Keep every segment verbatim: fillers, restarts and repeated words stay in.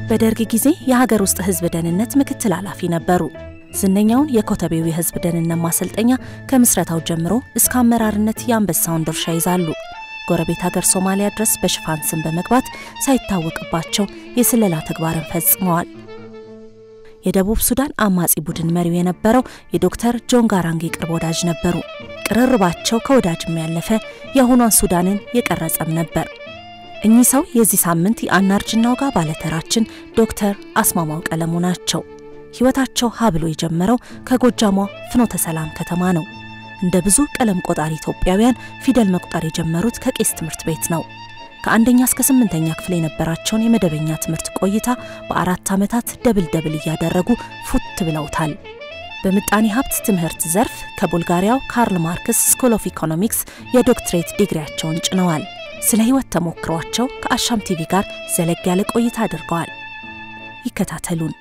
በደርግ ጊዜ የሀገር ውስጥ ህዝብ ደህንነት ምክትል ኃላፊ ነበሩ። ዝነኛውን የኮተቤው የህዝብ ደህንነት ማሰልጠኛ ከምስረታው ጀምሮ እስከ አመራርነት የአንበሳውን ድርሻ ይዛሉ። ጎረቤት ሀገር ሶማሊያ ድረስ በሽፋን ስም በመግባት ሳይታወቅባቸው የስለላ ተግባርን ፈጽመዋል። የደቡብ ሱዳን አማጺ ቡድን መሪው የነበረው የዶክተር ጆን ጋራንግ ቅርብ ወዳጅ ነበሩ። ቅርርባቸው ከወዳጅም ያለፈ የአሁኗን ሱዳንን የቀረጸም ነበር። እኚህ ሰው የዚህ ሳምንት የአናርጅናው ጋር ባለተራችን ዶክተር አስማማው ቀለሙ ናቸው። ህይወታቸው ሀብሎ የጀመረው ከጎጃሟ ፍኖተ ሰላም ከተማ ነው። እንደ ብዙ ቀለም ቆጣሪ ኢትዮጵያውያን ፊደል መቁጠር የጀመሩት ከቄስ ትምህርት ቤት ነው። ከአንደኛ እስከ ስምንተኛ ክፍል የነበራቸውን የመደበኛ ትምህርት ቆይታ በአራት ዓመታት ደብል ደብል እያደረጉ ፉት ብለውታል። በምጣኔ ሀብት ትምህርት ዘርፍ ከቡልጋሪያው ካርል ማርክስ ስኩል ኦፍ ኢኮኖሚክስ የዶክትሬት ዲግሪያቸውን ጭነዋል። ስለ ህይወት ተሞክሯቸው ከአሻም ቲቪ ጋር ዘለግ ያለ ቆይታ አድርገዋል። ይከታተሉን።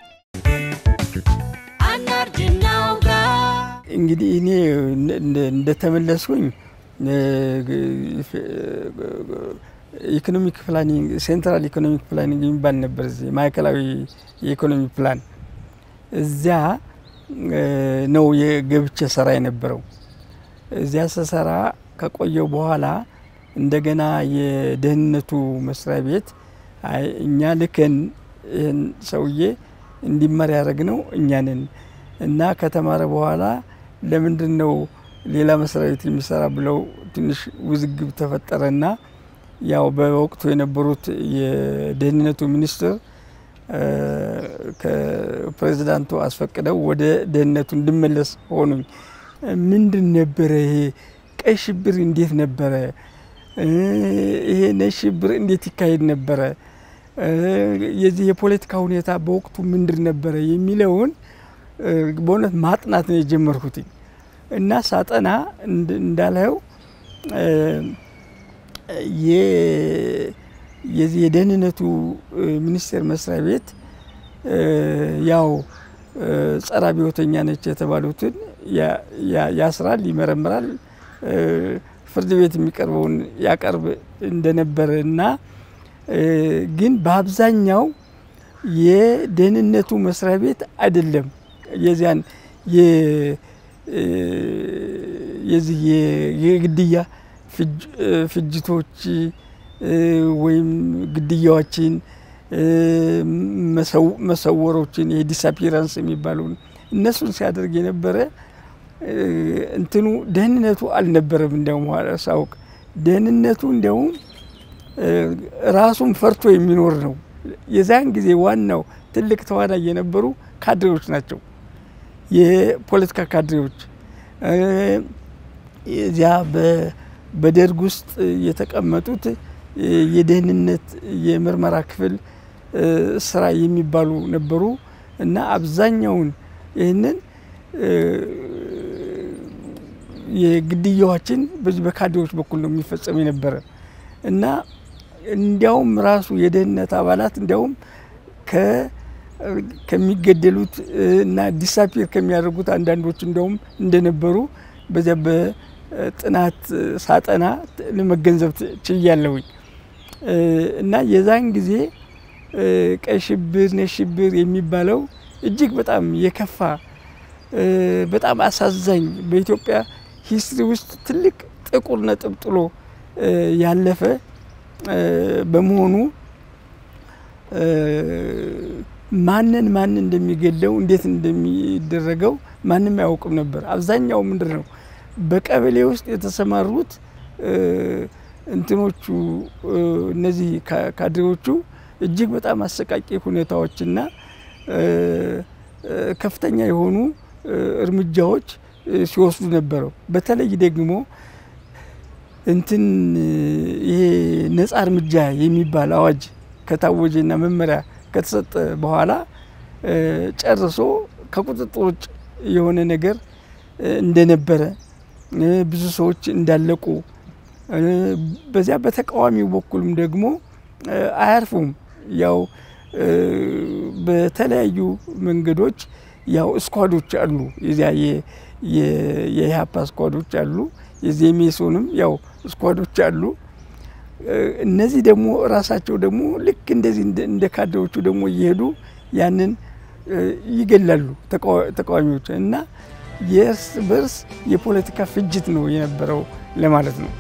እንግዲህ እኔ እንደተመለስኩኝ ኢኮኖሚክ ፕላኒንግ ሴንትራል ኢኮኖሚክ ፕላኒንግ የሚባል ነበር እዚህ ማዕከላዊ የኢኮኖሚ ፕላን እዚያ ነው የገብቼ ሰራ የነበረው። እዚያ ሰራ ከቆየው በኋላ እንደገና የደህንነቱ መስሪያ ቤት አይ እኛ ልከን ሰውዬ እንዲመር ያደረግነው እኛንን እና ከተማረ በኋላ ለምንድነው ሌላ መስሪያ ቤት የሚሰራ ብለው ትንሽ ውዝግብ ተፈጠረና ያው በወቅቱ የነበሩት የደህንነቱ ሚኒስትር ከፕሬዝዳንቱ አስፈቅደው ወደ ደህንነቱ እንድመለስ ሆኑኝ። ምንድን ነበር ይሄ ቀይ ሽብር እንዴት ነበር? ይሄ ነሽብር እንዴት ይካሄድ ነበር? የዚህ የፖለቲካ ሁኔታ በወቅቱ ምንድን ነበር የሚለውን በእውነት ማጥናት ነው የጀመርኩት እና ሳጠና እንዳለው የ የዚህ የደህንነቱ ሚኒስቴር መስሪያ ቤት ያው ጸረ አብዮተኛ ነች የተባሉትን ያስራል፣ ይመረምራል፣ ፍርድ ቤት የሚቀርበውን ያቀርብ እንደነበረና ግን በአብዛኛው የደህንነቱ መስሪያ ቤት አይደለም የዚያን የ የዚህ የግድያ ፍጅቶች ወይም ግድያዎችን መሰወሮችን የዲስአፒራንስ የሚባሉ እነሱን ሲያደርግ የነበረ እንትኑ ደህንነቱ አልነበረም። እንደውም ሳውቅ ደህንነቱ እንደውም ራሱን ፈርቶ የሚኖር ነው። የዛን ጊዜ ዋናው ትልቅ ተዋናይ የነበሩ ካድሬዎች ናቸው። የፖለቲካ ካድሬዎች ያ በደርግ ውስጥ የተቀመጡት የደህንነት የምርመራ ክፍል ስራ የሚባሉ ነበሩ እና አብዛኛውን ይሄንን የግድያዎችን በዚህ በካድሬዎች በኩል ነው የሚፈጸም የነበረ እና እንዲያውም ራሱ የደህንነት አባላት እንዲያውም ከ ከሚገደሉት እና ዲስአፒር ከሚያደርጉት አንዳንዶች እንደውም እንደነበሩ በዚያ በጥናት ሳጠና ለመገንዘብ ችያለሁ እና የዛን ጊዜ ቀይ ሽብር ነሽብር የሚባለው እጅግ በጣም የከፋ በጣም አሳዛኝ በኢትዮጵያ ሂስትሪ ውስጥ ትልቅ ጥቁር ነጥብ ጥሎ ያለፈ በመሆኑ ማንን ማን እንደሚገለው እንዴት እንደሚደረገው ማንንም ያውቅም ነበር። አብዛኛው ምንድነው በቀበሌ ውስጥ የተሰማሩት እንትኖቹ እነዚህ ካድሬዎቹ እጅግ በጣም አሰቃቂ ሁኔታዎችና ከፍተኛ የሆኑ እርምጃዎች ሲወስዱ ነበር። በተለይ ደግሞ እንትን ይሄ ነፃ እርምጃ የሚባል አዋጅ ከታወጀና መመሪያ ከተሰጠ በኋላ ጨርሶ ከቁጥጥር ውጭ የሆነ ነገር እንደነበረ ብዙ ሰዎች እንዳለቁ በዚያ በተቃዋሚው በኩልም ደግሞ አያርፉም። ያው በተለያዩ መንገዶች ያው ስኳዶች አሉ። የዚያ የኢህአፓ ስኳዶች አሉ። የዜሜሶንም ያው ስኳዶች አሉ እነዚህ ደግሞ ራሳቸው ደግሞ ልክ እንደዚህ እንደ ካድሬዎቹ ደግሞ እየሄዱ ያንን ይገላሉ ተቃዋሚዎች እና የእርስ በርስ የፖለቲካ ፍጅት ነው የነበረው ለማለት ነው።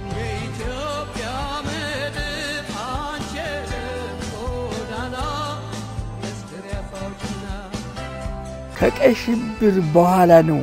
ከቀይ ሽብር በኋላ ነው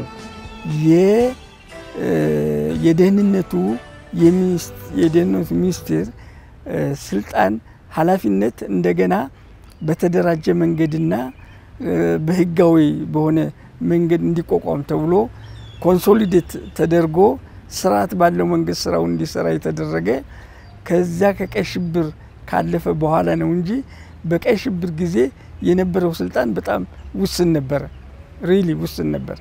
የደህንነቱ የደህንነቱ ሚኒስቴር ስልጣን ኃላፊነት እንደገና በተደራጀ መንገድና በህጋዊ በሆነ መንገድ እንዲቋቋም ተብሎ ኮንሶሊዴት ተደርጎ ስርዓት ባለው መንገድ ስራው እንዲሰራ የተደረገ ከዛ ከቀይ ሽብር ካለፈ በኋላ ነው እንጂ በቀይ ሽብር ጊዜ የነበረው ስልጣን በጣም ውስን ነበር። ሪሊ ውስን ነበር።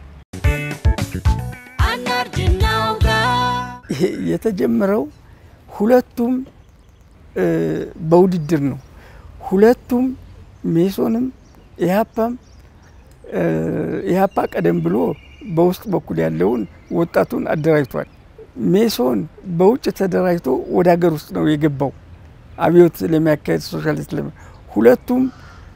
የተጀመረው ሁለቱም በውድድር ነው። ሁለቱም ሜሶንም ኢህአፓም ኢህአፓ ቀደም ብሎ በውስጥ በኩል ያለውን ወጣቱን አደራጅቷል። ሜሶን በውጭ ተደራጅቶ ወደ ሀገር ውስጥ ነው የገባው አብዮት ለሚያካሄድ ሶሻሊስት ለም ሁለቱም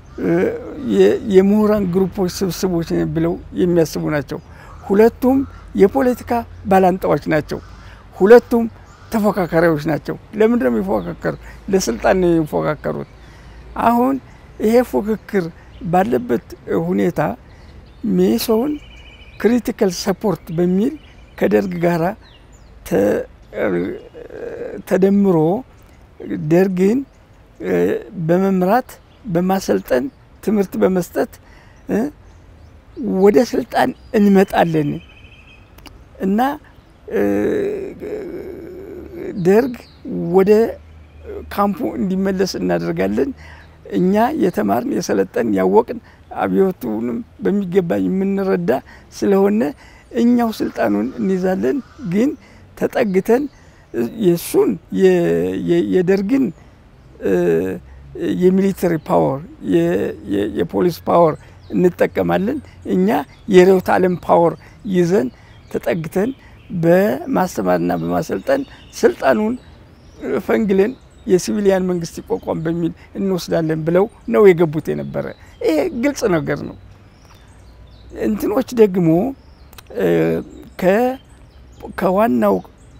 የምሁራን ግሩፖች ስብስቦች ብለው የሚያስቡ ናቸው። ሁለቱም የፖለቲካ ባላንጣዎች ናቸው። ሁለቱም ተፎካካሪዎች ናቸው። ለምን ነው የሚፎካከሩ? ለስልጣን ነው የሚፎካከሩት። አሁን ይሄ ፉክክር ባለበት ሁኔታ ሜሶን ክሪቲካል ሰፖርት በሚል ከደርግ ጋራ ተደምሮ ደርግን በመምራት በማሰልጠን ትምህርት በመስጠት ወደ ስልጣን እንመጣለን እና ደርግ ወደ ካምፑ እንዲመለስ እናደርጋለን። እኛ የተማርን የሰለጠን ያወቅን አብዮቱንም በሚገባ የምንረዳ ስለሆነ እኛው ስልጣኑን እንይዛለን። ግን ተጠግተን የሱን የደርግን የሚሊተሪ ፓወር የፖሊስ ፓወር እንጠቀማለን። እኛ የርዕዮተ ዓለም ፓወር ይዘን ተጠግተን በማስተማርና በማሰልጠን ስልጣኑን ፈንግለን የሲቪሊያን መንግስት ይቋቋም በሚል እንወስዳለን ብለው ነው የገቡት የነበረ። ይሄ ግልጽ ነገር ነው። እንትኖች ደግሞ ከ ከዋናው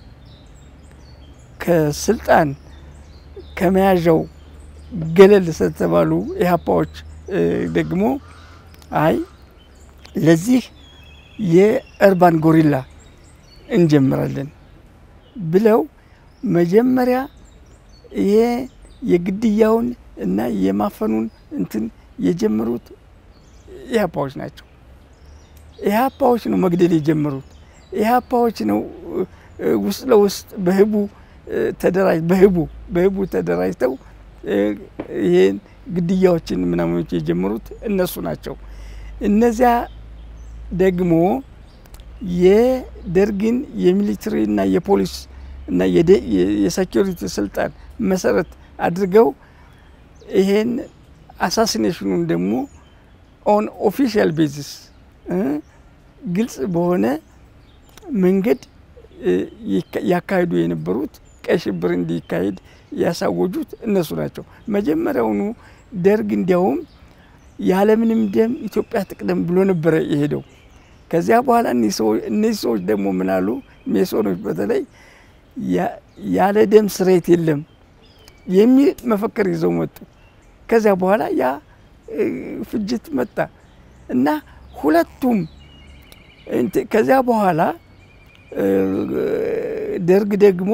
ከስልጣን ከመያዣው ገለል ስለተባሉ ኢህአፓዎች ደግሞ አይ ለዚህ የአርባን ጎሪላ እንጀምራለን ብለው መጀመሪያ ይሄ የግድያውን እና የማፈኑን እንትን የጀመሩት ኢህአፓዎች ናቸው። ኢህአፓዎች ነው መግደል የጀመሩት። ኢህአፓዎች ነው ውስጥ ለውስጥ በህቡ ተደራጅ በህቡ በህቡ ተደራጅተው ይሄን ግድያዎችን ምናምኖች የጀመሩት እነሱ ናቸው። እነዚያ ደግሞ የደርግን የሚሊተሪና የፖሊስ እና የሴኩሪቲ ስልጣን መሰረት አድርገው ይሄን አሳሲኔሽኑን ደግሞ ኦን ኦፊሻል ቤዚስ ግልጽ በሆነ መንገድ ያካሄዱ የነበሩት ቀይ ሽብር እንዲካሄድ ያሳወጁት እነሱ ናቸው። መጀመሪያውኑ ደርግ እንዲያውም ያለምንም ደም ኢትዮጵያ ትቅደም ብሎ ነበር የሄደው። ከዚያ በኋላ እነዚህ ሰዎች ደግሞ ምን አሉ? ሜሶኖች በተለይ ያለ ደም ስሬት የለም የሚል መፈክር ይዘው መጡ። ከዚያ በኋላ ያ ፍጅት መጣ እና ሁለቱም ከዚያ በኋላ ደርግ ደግሞ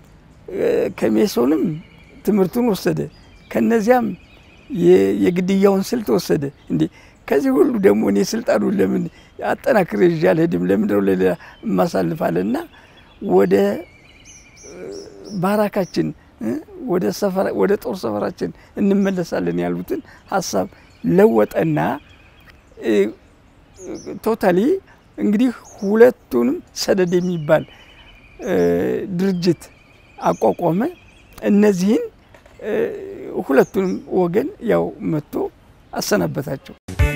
ከሜሶንም ትምህርቱን ወሰደ፣ ከነዚያም የግድያውን ስልት ወሰደ። እንዴ ከዚህ ሁሉ ደግሞ እኔ ስልጣኑን ለምን አጠናክሬ ይዣል ሄድም ለምን ነው ለሌላ ማሳልፋለና ወደ ባራካችን ወደ ሰፈራ ወደ ጦር ሰፈራችን እንመለሳለን ያሉትን ሐሳብ ለወጠና ቶታሊ እንግዲህ ሁለቱንም ሰደድ የሚባል ድርጅት አቋቋመ። እነዚህን ሁለቱንም ወገን ያው መጥቶ አሰናበታቸው።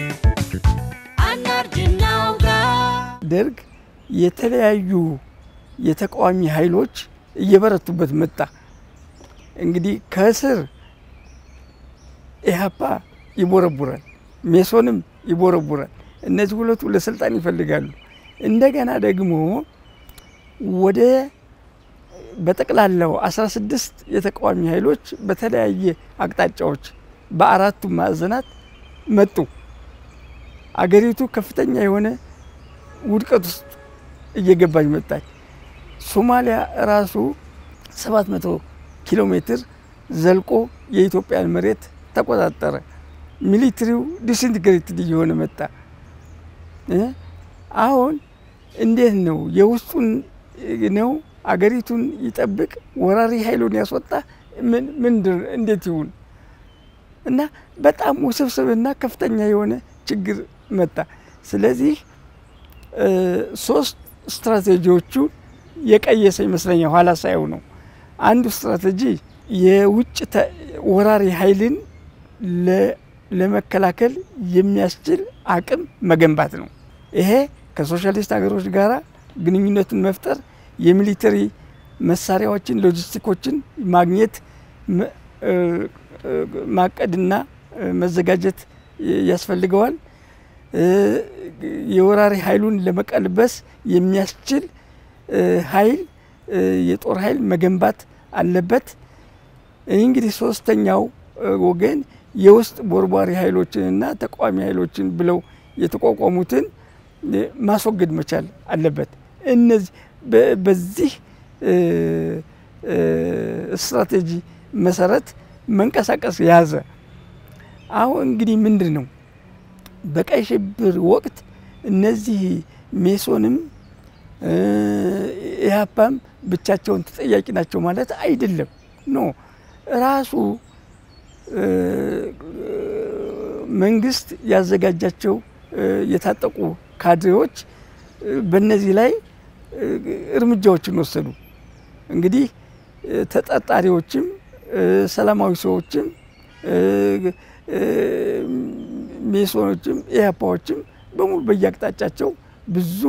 ደርግ የተለያዩ የተቃዋሚ ኃይሎች እየበረቱበት መጣ። እንግዲህ ከስር ኢህአፓ ይቦረቡራል፣ ሜሶንም ይቦረቡራል። እነዚህ ሁለቱ ለስልጣን ይፈልጋሉ። እንደገና ደግሞ ወደ በጠቅላላው አስራ ስድስት የተቃዋሚ ኃይሎች በተለያየ አቅጣጫዎች በአራቱ ማዕዘናት መጡ። አገሪቱ ከፍተኛ የሆነ ውድቀት ውስጥ እየገባች መጣች። ሶማሊያ ራሱ ሰባት መቶ ኪሎ ሜትር ዘልቆ የኢትዮጵያን መሬት ተቆጣጠረ። ሚሊተሪው ዲስኢንተግሬትድ እየሆነ መጣ። አሁን እንዴት ነው የውስጡን ነው አገሪቱን ይጠብቅ ወራሪ ኃይሉን ያስወጣ ምን ምንድር እንዴት ይሁን? እና በጣም ውስብስብና ከፍተኛ የሆነ ችግር መጣ። ስለዚህ ሶስት ስትራቴጂዎቹ የቀየሰ ይመስለኛል ኋላ ሳይው ነው። አንዱ ስትራቴጂ የውጭ ወራሪ ኃይልን ለመከላከል የሚያስችል አቅም መገንባት ነው። ይሄ ከሶሻሊስት ሀገሮች ጋር ግንኙነትን መፍጠር፣ የሚሊተሪ መሳሪያዎችን ሎጂስቲኮችን ማግኘት ማቀድና መዘጋጀት ያስፈልገዋል። የወራሪ ኃይሉን ለመቀልበስ የሚያስችል ኃይል የጦር ኃይል መገንባት አለበት። እንግዲህ ሶስተኛው ወገን የውስጥ ቦርቧሪ ኃይሎችንና ተቃዋሚ ኃይሎችን ብለው የተቋቋሙትን ማስወገድ መቻል አለበት። እነዚህ በዚህ ስትራቴጂ መሰረት መንቀሳቀስ ያዘ። አሁን እንግዲህ ምንድነው በቀይ ሽብር ወቅት እነዚህ ሜሶንም ኢህአፓም ብቻቸውን ተጠያቂ ናቸው ማለት አይደለም። ኖ ራሱ መንግስት ያዘጋጃቸው የታጠቁ ካድሬዎች በእነዚህ ላይ እርምጃዎችን ወሰዱ። እንግዲህ ተጣጣሪዎችም ሰላማዊ ሰዎችም ሜሶኖችም ኢህአፓዎችም በሙሉ በየአቅጣጫቸው ብዙ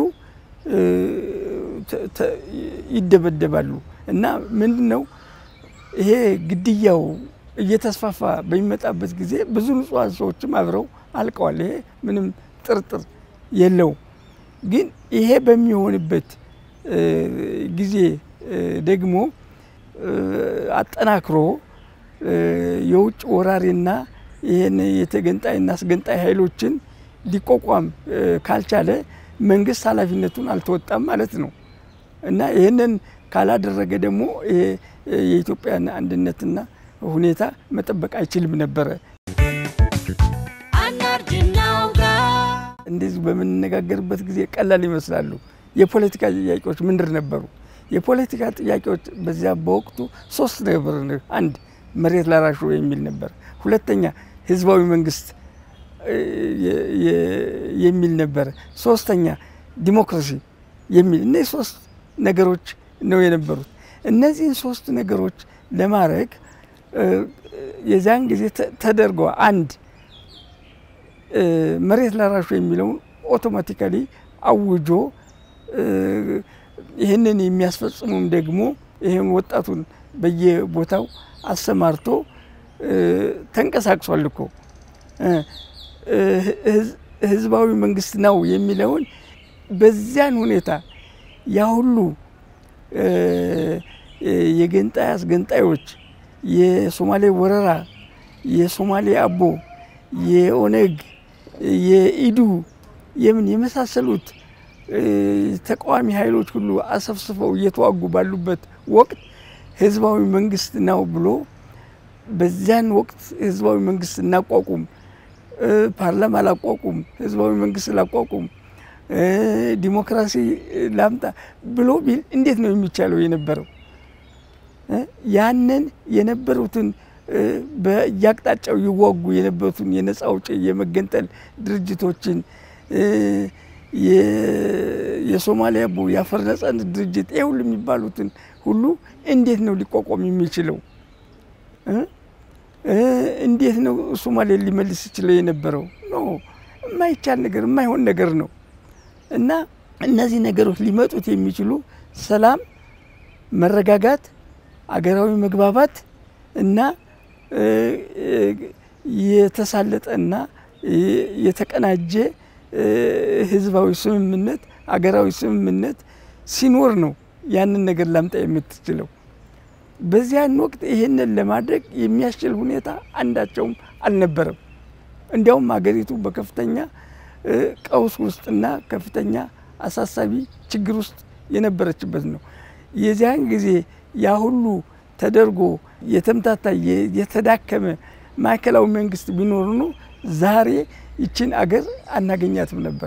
ይደበደባሉ። እና ምንድነው ይሄ ግድያው እየተስፋፋ በሚመጣበት ጊዜ ብዙ ንጹሃን ሰዎችም አብረው አልቀዋል። ይሄ ምንም ጥርጥር የለው። ግን ይሄ በሚሆንበት ጊዜ ደግሞ አጠናክሮ የውጭ ወራሪና ይሄን የተገንጣይና አስገንጣይ ኃይሎችን ሊቋቋም ካልቻለ መንግስት ኃላፊነቱን አልተወጣም ማለት ነው። እና ይሄንን ካላደረገ ደግሞ ይሄ የኢትዮጵያን አንድነትና ሁኔታ መጠበቅ አይችልም ነበር። እንደዚህ በመነጋገርበት ጊዜ ቀላል ይመስላሉ። የፖለቲካ ጥያቄዎች ምንድር ነበሩ? የፖለቲካ ጥያቄዎች በዚያ በወቅቱ ሶስት ነበር። አንድ መሬት ላራሹ የሚል ነበር። ሁለተኛ ህዝባዊ መንግስት የሚል ነበር። ሶስተኛ ዲሞክራሲ የሚል እነዚህ ሶስት ነገሮች ነው የነበሩት። እነዚህን ሶስት ነገሮች ለማድረግ የዛን ጊዜ ተደርጎ አንድ መሬት ላራሹ የሚለውን አውቶማቲካሊ አውጆ ይሄንን የሚያስፈጽሙም ደግሞ ይሄን ወጣቱን በየቦታው አሰማርቶ ተንቀሳቅሷል እኮ ህዝባዊ መንግስት ነው የሚለውን በዚያን ሁኔታ ያ ሁሉ የገንጣይ አስገንጣዮች የሶማሌ ወረራ የሶማሌ አቦ የኦነግ የኢዱ የምን የመሳሰሉት ተቃዋሚ ኃይሎች ሁሉ አሰፍስፈው እየተዋጉ ባሉበት ወቅት ህዝባዊ መንግስት ነው ብሎ በዚያን ወቅት ህዝባዊ መንግስት እናቋቁም ፓርላማ ላቋቁም ህዝባዊ መንግስት ላቋቁም ዲሞክራሲ ላምጣ ብሎ ቢል እንዴት ነው የሚቻለው የነበረው? ያንን የነበሩትን በያቅጣጫው ይዋጉ የነበሩትን የነፃ አውጪ የመገንጠል ድርጅቶችን የሶማሊያ ቦ ያፈረጸን ድርጅት ይሁሉ የሚባሉትን ሁሉ እንዴት ነው ሊቋቋም የሚችለው? እንዴት ነው ሶማሌ ሊመልስ ይችላል የነበረው? ኖ የማይቻል ነገር የማይሆን ነገር ነው። እና እነዚህ ነገሮች ሊመጡት የሚችሉ ሰላም፣ መረጋጋት፣ አገራዊ መግባባት እና የተሳለጠና የተቀናጀ ህዝባዊ ስምምነት አገራዊ ስምምነት ሲኖር ነው ያንን ነገር ላምጣ የምትችለው። በዚያን ወቅት ይሄንን ለማድረግ የሚያስችል ሁኔታ አንዳቸውም አልነበረም። እንዲያውም አገሪቱ በከፍተኛ ቀውስ ውስጥና ከፍተኛ አሳሳቢ ችግር ውስጥ የነበረችበት ነው። የዚያን ጊዜ ያ ሁሉ ተደርጎ የተምታታ የተዳከመ ማዕከላዊ መንግስት ቢኖር ነው ዛሬ ይችን አገር አናገኛትም ነበር።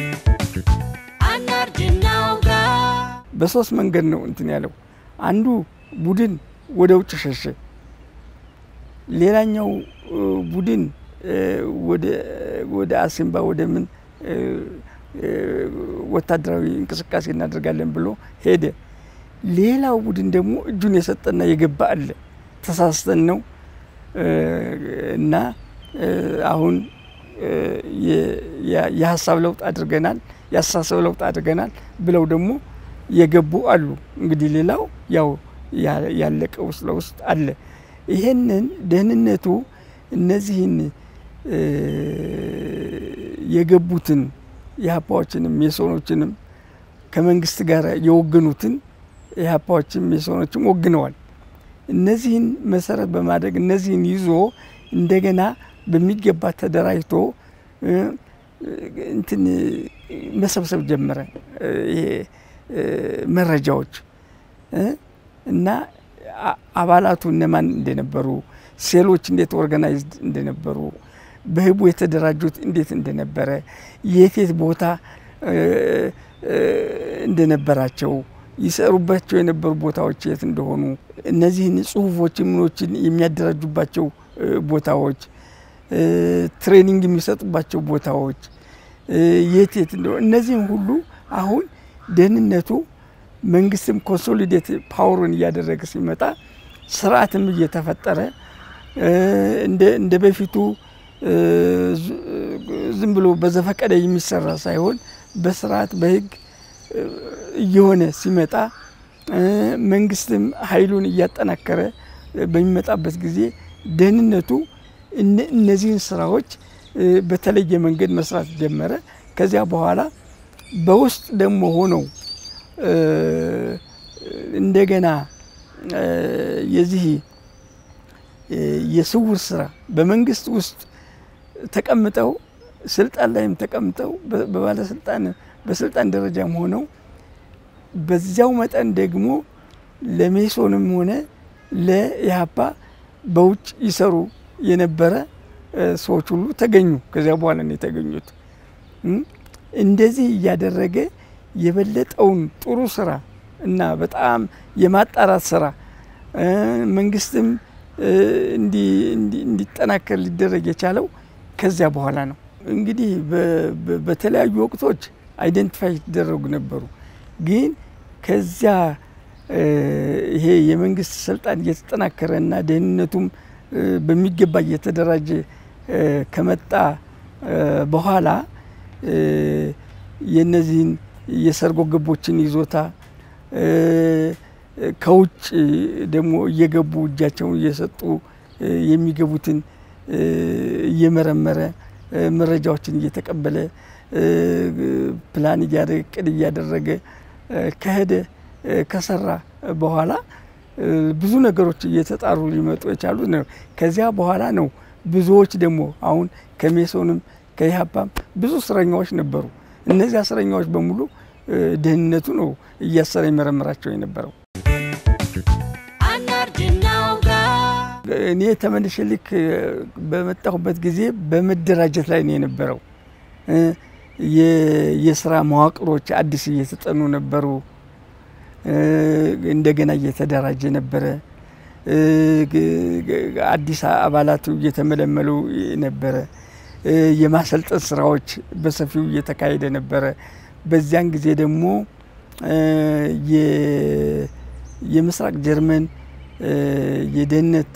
በሶስት መንገድ ነው እንትን ያለው። አንዱ ቡድን ወደ ውጭ ሸሸ፣ ሌላኛው ቡድን ወደ ወደ አሲምባ ወደ ምን ወታደራዊ እንቅስቃሴ እናደርጋለን ብሎ ሄደ። ሌላው ቡድን ደግሞ እጁን የሰጠና የገባ አለ። ተሳስተን ነው እና አሁን የሐሳብ ለውጥ አድርገናል ያሳሰብ ለውጥ አድርገናል ብለው ደግሞ የገቡ አሉ። እንግዲህ ሌላው ያው ያለቀው ውስጥ ለውስጥ አለ። ይሄንን ደህንነቱ እነዚህን የገቡትን የሀፓዎችንም የሶኖችንም ከመንግስት ጋር የወገኑትን የሀፓዎችም የሶኖችም ወግነዋል። እነዚህን መሰረት በማድረግ እነዚህን ይዞ እንደገና በሚገባ ተደራጅቶ እንትን መሰብሰብ ጀመረ። ይሄ መረጃዎች እና አባላቱ እነማን እንደነበሩ፣ ሴሎች እንዴት ኦርጋናይዝድ እንደነበሩ፣ በህቡ የተደራጁት እንዴት እንደነበረ፣ የት ቦታ እንደነበራቸው፣ ይሰሩባቸው የነበሩ ቦታዎች የት እንደሆኑ፣ እነዚህን ጽሁፎች ምኖችን የሚያደራጁባቸው ቦታዎች፣ ትሬኒንግ የሚሰጡባቸው ቦታዎች የት የት እንደሆኑ እነዚህን ሁሉ አሁን ደህንነቱ መንግስትም ኮንሶሊዴት ፓወርን እያደረገ ሲመጣ ስርዓትም እየተፈጠረ እንደ እንደ በፊቱ ዝም ብሎ በዘፈቀደ የሚሰራ ሳይሆን በስርዓት በህግ እየሆነ ሲመጣ መንግስትም ኃይሉን እያጠናከረ በሚመጣበት ጊዜ ደህንነቱ እነዚህን ስራዎች በተለየ መንገድ መስራት ጀመረ። ከዚያ በኋላ በውስጥ ደግሞ ሆነው እንደገና የዚህ የስውር ስራ በመንግስት ውስጥ ተቀምጠው ስልጣን ላይም ተቀምጠው በባለስልጣን በስልጣን ደረጃም ሆነው በዚያው መጠን ደግሞ ለሜሶንም ሆነ ለኢሃፓ በውጭ ይሰሩ የነበረ ሰዎች ሁሉ ተገኙ። ከዚያ በኋላ ነው የተገኙት። እንደዚህ እያደረገ የበለጠውን ጥሩ ስራ እና በጣም የማጣራት ስራ መንግስትም እንዲ እንዲጠናከር ሊደረግ የቻለው ከዚያ በኋላ ነው። እንግዲህ በተለያዩ ወቅቶች አይደንቲፋይ ይደረጉ ነበሩ። ግን ከዚያ ይሄ የመንግስት ስልጣን እየተጠናከረና ደህንነቱም በሚገባ እየተደራጀ ከመጣ በኋላ የነዚህን የሰርጎ ገቦችን ይዞታ ከውጭ ደግሞ እየገቡ እጃቸውን እየሰጡ የሚገቡትን እየመረመረ መረጃዎችን እየተቀበለ ፕላን እያደረገ ቅድ እያደረገ ከሄደ ከሰራ በኋላ ብዙ ነገሮች እየተጣሩ ሊመጡ የቻሉ ነው። ከዚያ በኋላ ነው ብዙዎች ደግሞ አሁን ከሜሶንም ከኢሃፓም ብዙ እስረኛዎች ነበሩ። እነዚህ እስረኛዎች በሙሉ ደህንነቱ ነው እያሰረ ይመረምራቸው የነበረው። እኔ ተመልሼ ልክ በመጣሁበት ጊዜ በመደራጀት ላይ ነው የነበረው። የስራ መዋቅሮች አዲስ እየተጠኑ ነበሩ። እንደገና እየተደራጀ ነበረ። አዲስ አባላቱ እየተመለመሉ ነበረ። የማሰልጠን ስራዎች በሰፊው እየተካሄደ ነበረ። በዚያን ጊዜ ደግሞ የምስራቅ ጀርመን የደህንነት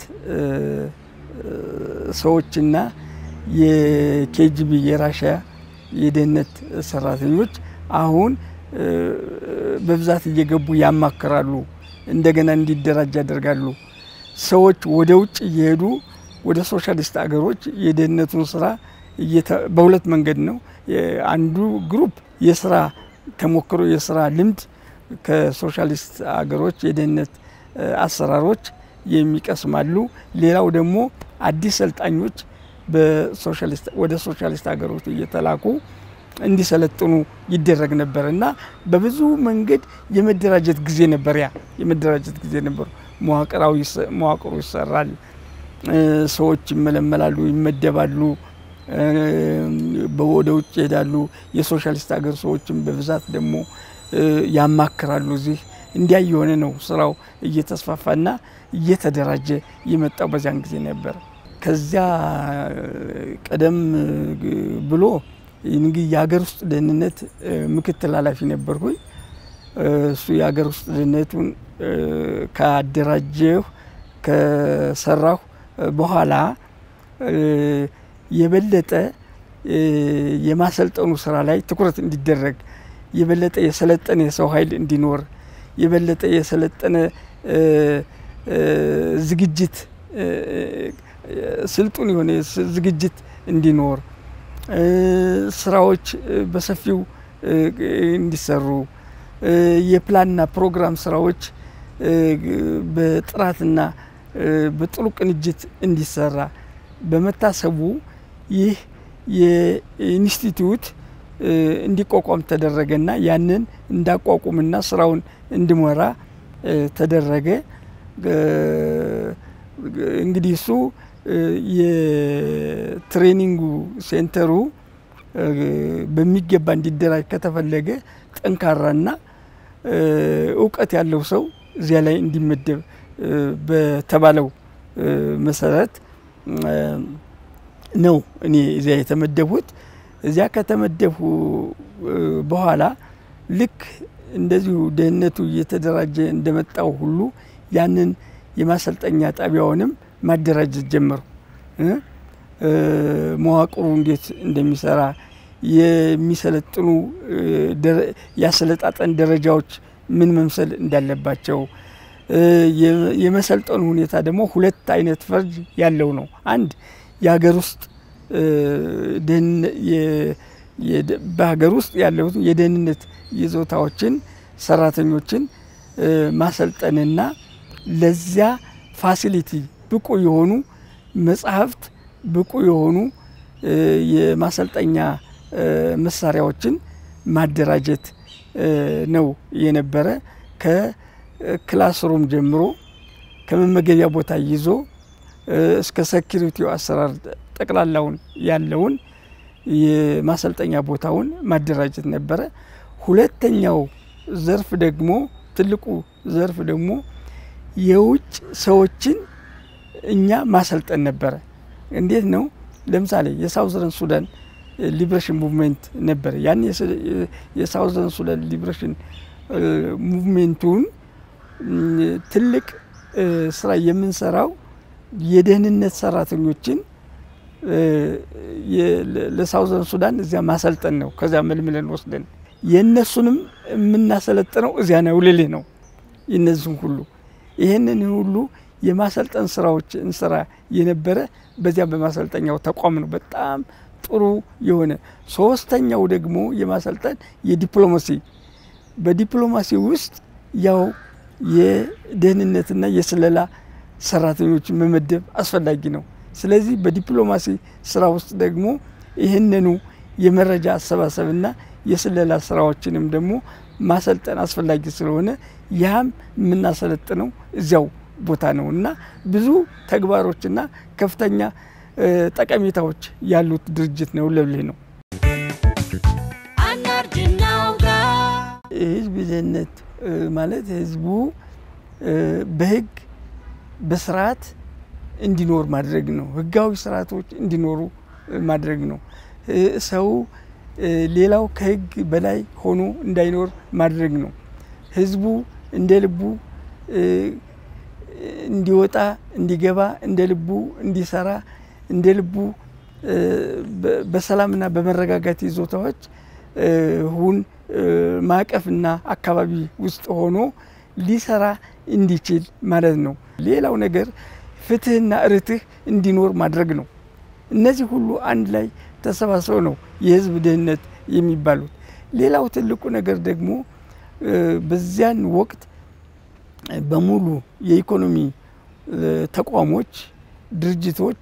ሰዎችና የኬጂቢ የራሽያ የደህንነት ሰራተኞች አሁን በብዛት እየገቡ ያማከራሉ፣ እንደገና እንዲደራጅ ያደርጋሉ። ሰዎች ወደ ውጭ እየሄዱ ወደ ሶሻሊስት አገሮች የደህንነቱን ስራ በሁለት መንገድ ነው። አንዱ ግሩፕ የስራ ተሞክሮ የስራ ልምድ ከሶሻሊስት አገሮች የደህንነት አሰራሮች የሚቀስማሉ። ሌላው ደግሞ አዲስ ሰልጣኞች በሶሻሊስት ወደ ሶሻሊስት አገሮች እየተላኩ እንዲሰለጥኑ ይደረግ ነበርና በብዙ መንገድ የመደራጀት ጊዜ ነበር። ያ የመደራጀት ጊዜ ነበር። መዋቅራዊ መዋቅሩ ይሰራል። ሰዎች ይመለመላሉ፣ ይመደባሉ፣ ወደ ውጭ ይሄዳሉ። የሶሻሊስት አገር ሰዎችም በብዛት ደግሞ ያማክራሉ። እዚህ እንዲያ የሆነ ነው ስራው እየተስፋፋና እየተደራጀ የመጣው በዚያን ጊዜ ነበር። ከዚያ ቀደም ብሎ እንግዲህ የሀገር ውስጥ ደህንነት ምክትል ኃላፊ ነበርኩኝ። እሱ የሀገር ውስጥ ደህንነቱን ካደራጀሁ ከሰራሁ በኋላ የበለጠ የማሰልጠኑ ስራ ላይ ትኩረት እንዲደረግ የበለጠ የሰለጠነ የሰው ኃይል እንዲኖር የበለጠ የሰለጠነ ዝግጅት ስልጡን የሆነ ዝግጅት እንዲኖር ስራዎች በሰፊው እንዲሰሩ የፕላንና ፕሮግራም ስራዎች በጥራትና በጥሩ ቅንጅት እንዲሰራ በመታሰቡ ይህ የኢንስቲትዩት እንዲቋቋም ተደረገና ያንን እንዳቋቁምና ስራውን እንዲመራ ተደረገ። እንግዲህ እሱ የትሬኒንግ ሴንተሩ በሚገባ እንዲደራጅ ከተፈለገ ጠንካራና ዕውቀት ያለው ሰው እዚያ ላይ እንዲመደብ በተባለው መሰረት ነው እኔ እዚያ የተመደብኩት። እዚያ ከተመደብኩ በኋላ ልክ እንደዚሁ ደህንነቱ እየተደራጀ እንደመጣው ሁሉ ያንን የማሰልጠኛ ጣቢያውንም ማደራጀት ጀመሩ። መዋቅሩ እንዴት እንደሚሰራ የሚሰለጥኑ ያሰለጣጠን ደረጃዎች ምን መምሰል እንዳለባቸው የመሰልጠኑ ሁኔታ ደግሞ ሁለት አይነት ፈርጅ ያለው ነው። አንድ የሀገር ውስጥ በሀገር ውስጥ ያለው የደህንነት ይዞታዎችን ሰራተኞችን ማሰልጠንና ለዚያ ፋሲሊቲ ብቁ የሆኑ መጽሐፍት ብቁ የሆኑ የማሰልጠኛ መሳሪያዎችን ማደራጀት ነው የነበረ። ከክላስሩም ጀምሮ ከመመገቢያ ቦታ ይዞ እስከ ሴኩሪቲው አሰራር ጠቅላላውን ያለውን የማሰልጠኛ ቦታውን ማደራጀት ነበረ። ሁለተኛው ዘርፍ ደግሞ ትልቁ ዘርፍ ደግሞ የውጭ ሰዎችን እኛ ማሰልጠን ነበረ። እንዴት ነው? ለምሳሌ የሳውዘርን ሱዳን ሊብሬሽን ሙቭመንት ነበር። ያን የሳውዘርን ሱዳን ሊብሬሽን ሙቭመንቱን ትልቅ ስራ የምንሰራው የደህንነት ሰራተኞችን ለሳውዘርን ሱዳን እዚያ ማሰልጠን ነው። ከዛ መልምለን ወስደን የነሱንም የምናሰለጥነው እዚያ ነው ልልህ ነው። እነዚህን ሁሉ ይሄንን ሁሉ የማሰልጠን ስራዎች እንሰራ የነበረ በዚያ በማሰልጠኛው ተቋም ነው። በጣም ጥሩ የሆነ ሶስተኛው ደግሞ የማሰልጠን የዲፕሎማሲ በዲፕሎማሲ ውስጥ ያው የደህንነትና የስለላ ሰራተኞች መመደብ አስፈላጊ ነው። ስለዚህ በዲፕሎማሲ ስራ ውስጥ ደግሞ ይሄንኑ የመረጃ አሰባሰብና የስለላ ስራዎችንም ደግሞ ማሰልጠን አስፈላጊ ስለሆነ ያም የምናሰለጥነው እዚያው ቦታ ነውና ብዙ ተግባሮችና ከፍተኛ ጠቀሜታዎች ያሉት ድርጅት ነው ለብልህ ነው። ህዝብ ደህንነት ማለት ህዝቡ በህግ በስርዓት እንዲኖር ማድረግ ነው። ህጋዊ ስርዓቶች እንዲኖሩ ማድረግ ነው። ሰው ሌላው ከህግ በላይ ሆኖ እንዳይኖር ማድረግ ነው። ህዝቡ እንደ ልቡ እንዲወጣ እንዲገባ እንደ ልቡ እንዲሰራ እንደ ልቡ በሰላምና በመረጋጋት ይዞታዎች ሁን ማቀፍና አካባቢ ውስጥ ሆኖ ሊሰራ እንዲችል ማለት ነው። ሌላው ነገር ፍትህና ርትህ እንዲኖር ማድረግ ነው። እነዚህ ሁሉ አንድ ላይ ተሰባስበው ነው የህዝብ ደህንነት የሚባሉት። ሌላው ትልቁ ነገር ደግሞ በዚያን ወቅት በሙሉ የኢኮኖሚ ተቋሞች፣ ድርጅቶች፣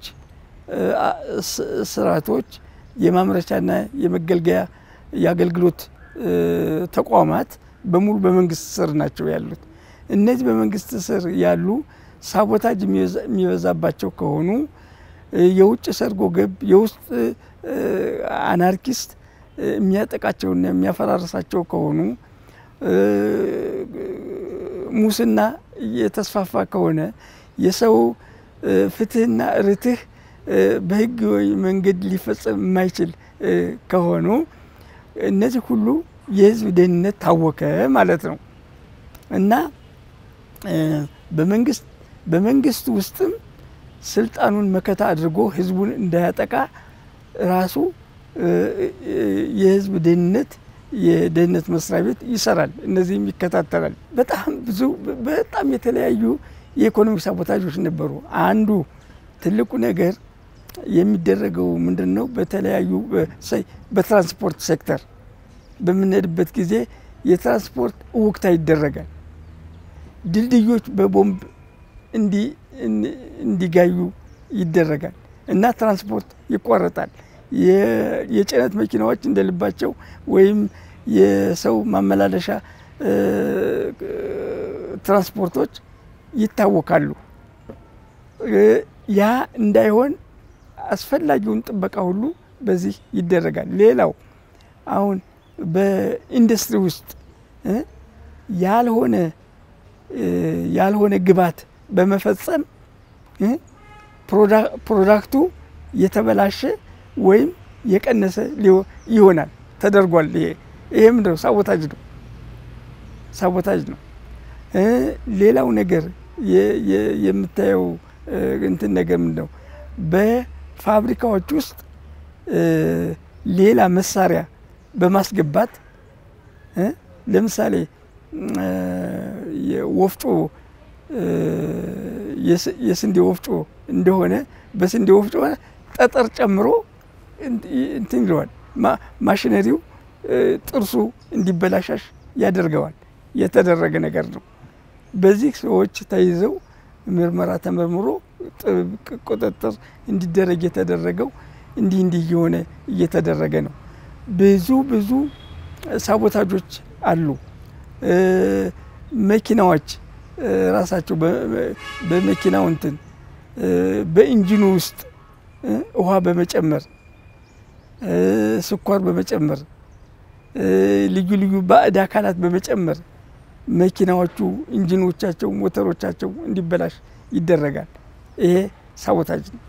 ስርዓቶች፣ የማምረቻና የመገልገያ የአገልግሎት ተቋማት በሙሉ በመንግስት ስር ናቸው ያሉት። እነዚህ በመንግስት ስር ያሉ ሳቦታጅ የሚበዛባቸው ከሆኑ የውጭ ሰርጎ ገብ የውስጥ አናርኪስት የሚያጠቃቸውና የሚያፈራርሳቸው ከሆኑ ሙስና የተስፋፋ ከሆነ የሰው ፍትህና ርትህ በህጋዊ መንገድ ሊፈጸም የማይችል ከሆኑ እነዚህ ሁሉ የህዝብ ደህንነት ታወከ ማለት ነው እና በመንግስት በመንግስት ውስጥም ስልጣኑን መከታ አድርጎ ህዝቡን እንዳያጠቃ ራሱ የህዝብ ደህንነት የደህንነት መስሪያ ቤት ይሰራል። እነዚህም ይከታተላል። በጣም ብዙ በጣም የተለያዩ የኢኮኖሚ ሳቦታጆች ነበሩ። አንዱ ትልቁ ነገር የሚደረገው ምንድነው? በተለያዩ በትራንስፖርት ሴክተር በምንሄድበት ጊዜ የትራንስፖርት ውክታ ይደረጋል። ድልድዮች በቦምብ እንዲ እንዲጋዩ ይደረጋል እና ትራንስፖርት ይቋረጣል። የጭነት መኪናዎች እንደልባቸው ወይም የሰው ማመላለሻ ትራንስፖርቶች ይታወካሉ። ያ እንዳይሆን አስፈላጊውን ጥበቃ ሁሉ በዚህ ይደረጋል። ሌላው አሁን በኢንዱስትሪ ውስጥ ያልሆነ ያልሆነ ግባት በመፈጸም ፕሮዳክቱ የተበላሸ ወይም የቀነሰ ይሆናል ተደርጓል። ይሄ ይሄ ምንድነው? ሳቦታጅ ነው ሳቦታጅ ነው። ሌላው ነገር የምታየው እንትን ነገር ምንድነው? በፋብሪካዎች ውስጥ ሌላ መሳሪያ በማስገባት ለምሳሌ የወፍጮ የስንዴ ወፍጮ እንደሆነ በስንዴ ወፍጮ ጠጠር ጨምሮ እንትን ይለዋል። ማሽነሪው ጥርሱ እንዲበላሻሽ ያደርገዋል። የተደረገ ነገር ነው። በዚህ ሰዎች ተይዘው ምርመራ ተመርምሮ ጥብቅ ቁጥጥር እንዲደረግ የተደረገው እንዲህ እንዲህ የሆነ እየተደረገ ነው። ብዙ ብዙ ሳቦታጆች አሉ። መኪናዎች ራሳቸው በመኪናው እንትን በኢንጂኑ ውስጥ ውሃ በመጨመር ስኳር በመጨመር ልዩ ልዩ ባዕድ አካላት በመጨመር መኪናዎቹ ኢንጂኖቻቸው ሞተሮቻቸው እንዲበላሽ ይደረጋል። ይሄ ሳቦታጅ ነው።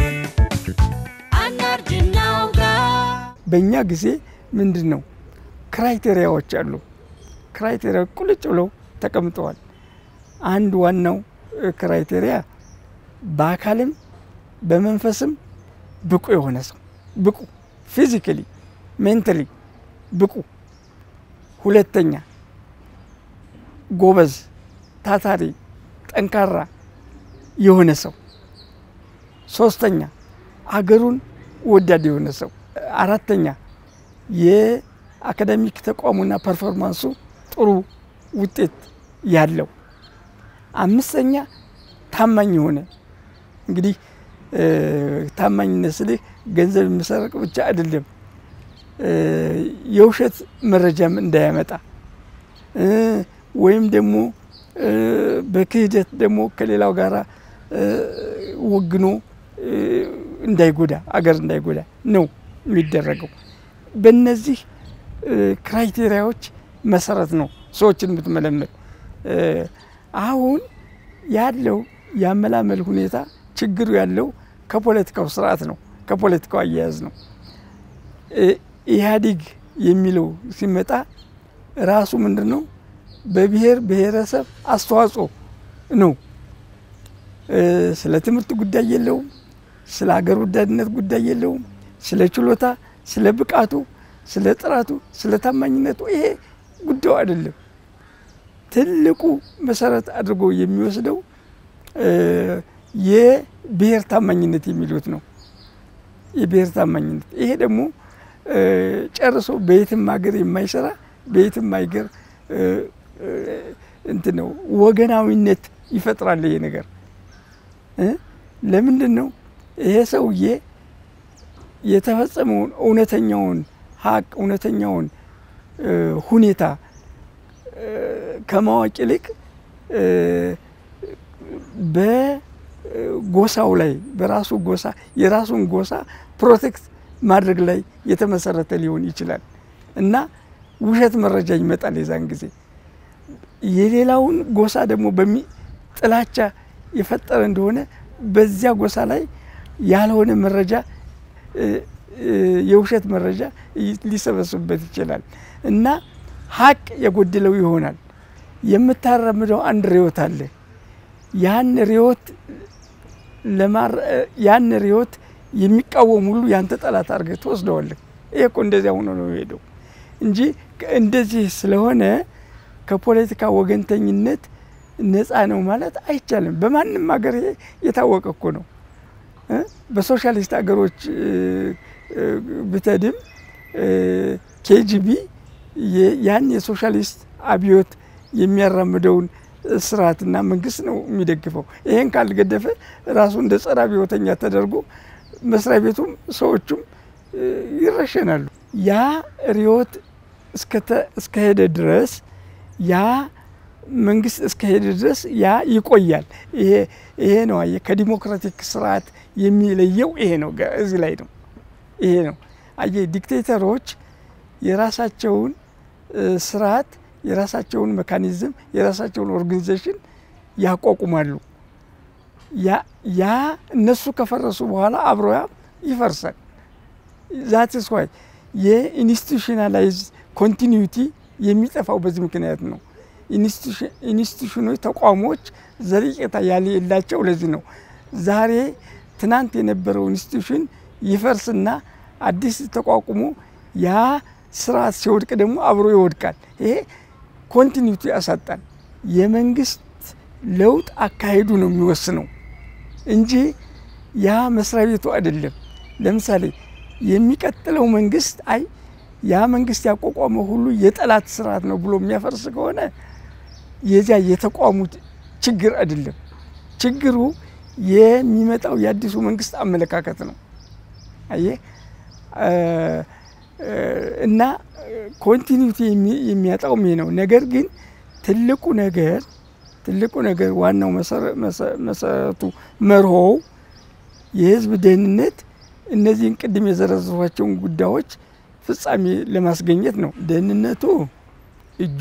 በእኛ ጊዜ ምንድነው ክራይቴሪያዎች አሉ። ክራይቴሪያ ቁልጭ ብለው ተቀምጠዋል። አንድ ዋናው ክራይቴሪያ በአካልም በመንፈስም ብቁ የሆነ ሰው ብቁ ፊዚካሊ ሜንታሊ ብቁ። ሁለተኛ ጎበዝ ታታሪ ጠንካራ የሆነ ሰው። ሶስተኛ አገሩን ወዳድ የሆነ ሰው። አራተኛ የአካዳሚክ ተቋሙና ፐርፎርማንሱ ጥሩ ውጤት ያለው። አምስተኛ ታማኝ የሆነ እንግዲህ ታማኝነት ስለ ገንዘብ መሰረቅ ብቻ አይደለም። የውሸት መረጃም እንዳያመጣ ወይም ደግሞ በክህደት ደግሞ ከሌላው ጋራ ወግኖ እንዳይጎዳ አገር እንዳይጎዳ ነው የሚደረገው። በእነዚህ ክራይቴሪያዎች መሰረት ነው ሰዎችን የምትመለመል። አሁን ያለው ያመላመል ሁኔታ ችግሩ ያለው ከፖለቲካው ስርዓት ነው፣ ከፖለቲካው አያያዝ ነው። ኢህአዴግ የሚለው ሲመጣ ራሱ ምንድነው በብሔር ብሔረሰብ አስተዋጽኦ ነው። ስለ ትምህርት ጉዳይ የለውም፣ ስለ ሀገር ወዳድነት ጉዳይ የለውም፣ ስለ ችሎታ፣ ስለ ብቃቱ፣ ስለ ጥራቱ፣ ስለ ታማኝነቱ ይሄ ጉዳዩ አይደለም። ትልቁ መሰረት አድርጎ የሚወስደው የብሔር ታማኝነት የሚሉት ነው። የብሔር ታማኝነት ይሄ ደግሞ ጨርሶ በየትም ሀገር የማይሰራ በየትም ሀገር እንትን ነው ወገናዊነት ይፈጥራል ይሄ ነገር ለምንድን ነው ይሄ ሰውዬ የተፈጸመውን እውነተኛውን ሀቅ እውነተኛውን ሁኔታ ከማወቅ ይልቅ በጎሳው ላይ በራሱ ጎሳ የራሱን ጎሳ ፕሮቴክት ማድረግ ላይ የተመሰረተ ሊሆን ይችላል እና ውሸት መረጃ ይመጣል የዛን ጊዜ የሌላውን ጎሳ ደግሞ በሚ ጥላቻ የፈጠረ እንደሆነ በዚያ ጎሳ ላይ ያልሆነ መረጃ የውሸት መረጃ ሊሰበስብበት ይችላል እና ሀቅ የጎደለው ይሆናል የምታረምደው አንድ ሪዮት አለ ያን ሪዮት ለማር ያን ሪዮት የሚቃወም ሁሉ ያንተ ጠላት አድርገህ ትወስደዋለህ ይሄ እኮ እንደዚያ ሆኖ ነው የሄደው እንጂ እንደዚህ ስለሆነ ከፖለቲካ ወገንተኝነት ነፃ ነው ማለት አይቻልም በማንንም ሀገር የታወቀ እኮ ነው በሶሻሊስት ሀገሮች ብትድም ኬጂቢ ያን የሶሻሊስት አብዮት የሚያራምደውን ስርዓትና መንግስት ነው የሚደግፈው ይሄን ካልገደፈ ራሱ እንደ ጸረ አብዮተኛ ተደርጎ መስሪያ ቤቱም ሰዎቹም ይረሸናሉ ያ ሪዮት እስከ እስከ ሄደ ድረስ ያ መንግስት እስከ ሄደ ድረስ ያ ይቆያል ይሄ ይሄ ነው አየ ከዲሞክራቲክ ስርዓት የሚለየው ይሄ ነው እዚህ ላይ ነው ይሄ ነው አየ ዲክቴተሮች የራሳቸውን ስርዓት የራሳቸውን ሜካኒዝም የራሳቸውን ኦርጋናይዜሽን ያቋቁማሉ ያ ያ እነሱ ከፈረሱ በኋላ አብሮ ይፈርሳል that is why የኢንስቲቱሽናላይዝ ኮንቲኒዩቲ የሚጠፋው በዚህ ምክንያት ነው ኢንስቲቱሽኖች ተቋሞች ዘሪቀታ ያላቸው ለዚህ ነው ዛሬ ትናንት የነበረው ኢንስቲቱሽን ይፈርስና አዲስ ተቋቁሞ ያ ስርዓት ሲወድቅ ደግሞ አብሮ ይወድቃል ይሄ ኮንቲኒዩቲ ያሳጣል የመንግስት ለውጥ አካሄዱ ነው የሚወስነው እንጂ ያ መስሪያ ቤቱ አይደለም ለምሳሌ የሚቀጥለው መንግስት አይ ያ መንግስት ያቋቋመው ሁሉ የጠላት ስርዓት ነው ብሎ የሚያፈርስ ከሆነ የዚያ የተቋሙ ችግር አይደለም ችግሩ የሚመጣው የአዲሱ መንግስት አመለካከት ነው አየ እና ኮንቲኒዩቲ የሚያጣው ምን ነው ነገር ግን ትልቁ ነገር ትልቁ ነገር ዋናው መሰረቱ መርሆ የህዝብ ደህንነት እነዚህን ቅድም የዘረዘሯቸውን ጉዳዮች ፍጻሜ ለማስገኘት ነው ደህንነቱ እጁ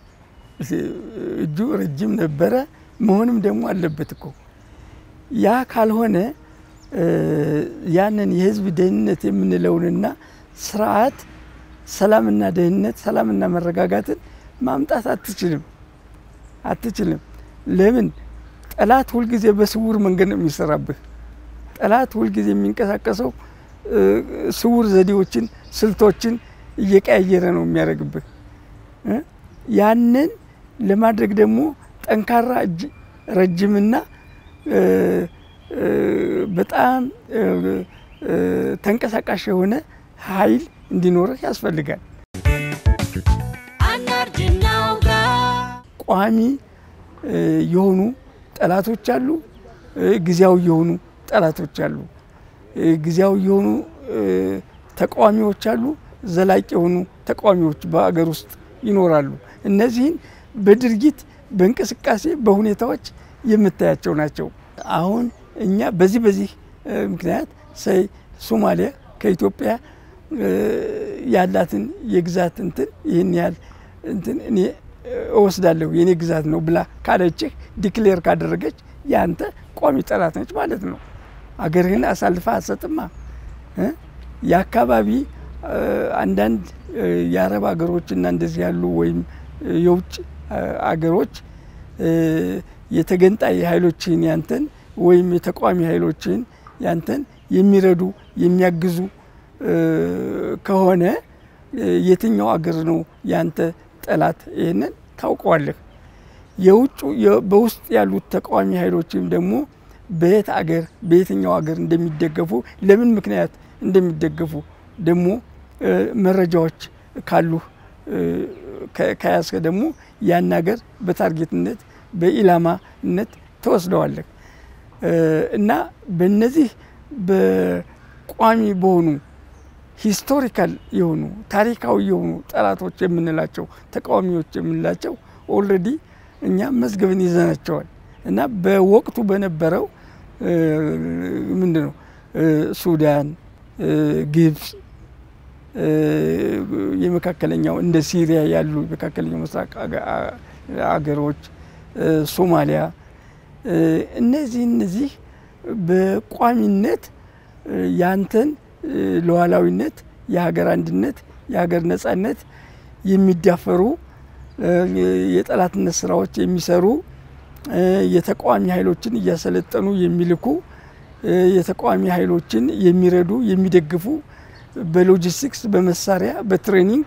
እጁ ረጅም ነበረ መሆንም ደግሞ አለበት እኮ ያ ካልሆነ ያንን የህዝብ ደህንነት የምንለውንና ስርዓት ሰላምና ደህንነት ሰላምና መረጋጋትን ማምጣት አትችልም አትችልም ለምን ጠላት ሁሉ ጊዜ በስውር መንገድ ነው የሚሰራብህ ጠላት ሁሉ ጊዜ የሚንቀሳቀሰው ስውር ዘዴዎችን ስልቶችን እየቀያየረ ነው የሚያደርግብህ ያንን ለማድረግ ደግሞ ጠንካራ እጅ ረጅምና በጣም ተንቀሳቃሽ የሆነ ኃይል እንዲኖርህ ያስፈልጋል ቋሚ የሆኑ ጠላቶች አሉ ግዚያው የሆኑ ጠላቶች አሉ ግዚያው የሆኑ ተቃዋሚዎች አሉ ዘላቂ የሆኑ ተቃዋሚዎች በአገር ውስጥ ይኖራሉ እነዚህን በድርጊት በእንቅስቃሴ በሁኔታዎች የምታያቸው ናቸው አሁን እኛ በዚህ በዚህ ምክንያት ሳይ ሶማሊያ ከኢትዮጵያ ያላትን የግዛት እንትን ይሄን ያህል እንትን እኔ እወስዳለሁ የኔ ግዛት ነው ብላ ካለችህ ዲክሌር ካደረገች ያንተ ቋሚ ጠላት ነች ማለት ነው አገርህን አሳልፋ አሰጥማ ያካባቢ አንዳንድ የአረብ አገሮችና እንደዚህ ያሉ ወይም የውጭ አገሮች የተገንጣይ ኃይሎችን ያንተን ወይም የተቋሚ ኃይሎችን ያንተን የሚረዱ የሚያግዙ ከሆነ የትኛው አገር ነው ያንተ ጠላት ይሄንን ታውቀዋለህ የውጭ በውስጥ ያሉት ተቃዋሚ ኃይሎችም ደግሞ በየት አገር በየትኛው አገር እንደሚደገፉ ለምን ምክንያት እንደሚደገፉ ደግሞ መረጃዎች ካሉ ከያስከ ደግሞ ያን ነገር በታርጌትነት በኢላማነት ተወስደዋለህ እና በእነዚህ በቋሚ በሆኑ ሂስቶሪካል የሆኑ ታሪካዊ የሆኑ ጠላቶች የምንላቸው ተቃዋሚዎች የምንላቸው ኦልሬዲ እኛ መዝገብን ይዘናቸዋል እና በወቅቱ በነበረው ምንድነው ሱዳን ግብጽ የመካከለኛው እንደ ሲሪያ ያሉ የመካከለኛው ምስራቅ አገሮች ሶማሊያ እነዚህ እነዚህ በቋሚነት ያንተን ሉዓላዊነት የሀገር አንድነት የሀገር ነጻነት የሚዳፈሩ የጠላትነት ስራዎች የሚሰሩ የተቃዋሚ ኃይሎችን እያሰለጠኑ የሚልኩ የተቃዋሚ ኃይሎችን የሚረዱ የሚደግፉ በሎጂስቲክስ በመሳሪያ በትሬኒንግ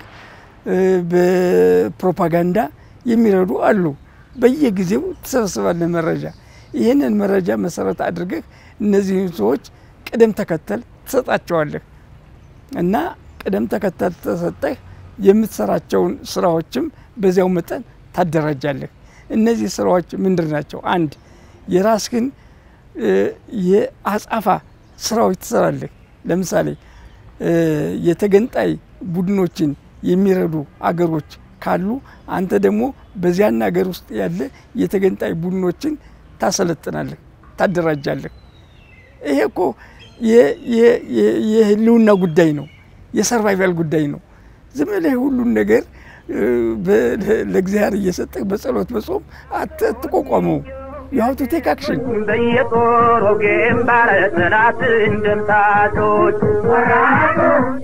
በፕሮፓጋንዳ የሚረዱ አሉ በየጊዜው ተሰብስባለ መረጃ ይሄንን መረጃ መሰረት አድርገህ እነዚህ ሰዎች ቅደም ተከተል ተሰጣቸዋለህ እና ቅደም ተከተል ተሰጠህ የምትሰራቸውን ስራዎችም በዚያው መጠን ታደራጃለህ እነዚህ ስራዎች ምንድናቸው አንድ የራስህን የአጻፋ ስራዎች ትሰራለህ ለምሳሌ የተገንጣይ ቡድኖችን የሚረዱ አገሮች ካሉ አንተ ደግሞ በዚያን አገር ውስጥ ያለ የተገንጣይ ቡድኖችን ታሰለጥናለህ ታደራጃለህ ይሄ እኮ የህልውና ጉዳይ ነው የሰርቫይቫል ጉዳይ ነው ዝም ብለህ ሁሉን ነገር ለእግዚአብሔር እየሰጠህ በጸሎት በጾም አትቆቆመው you have to take action በየጦሩ ግንባር ጠላት እንደምታቶች ወራዶ